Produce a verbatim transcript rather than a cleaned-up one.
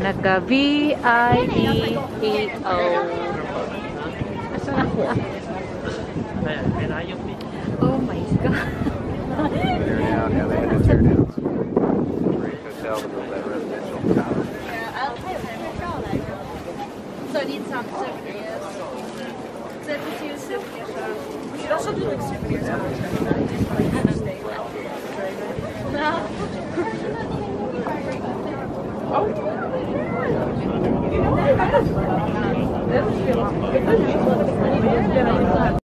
Naka V I E E O. Oh my god. Tear down, yeah, they had to tear down some great hotel to build that residential tower. So I need some souvenirs. So if you use souvenirs, you should also do like souvenirs. Oh. You know what?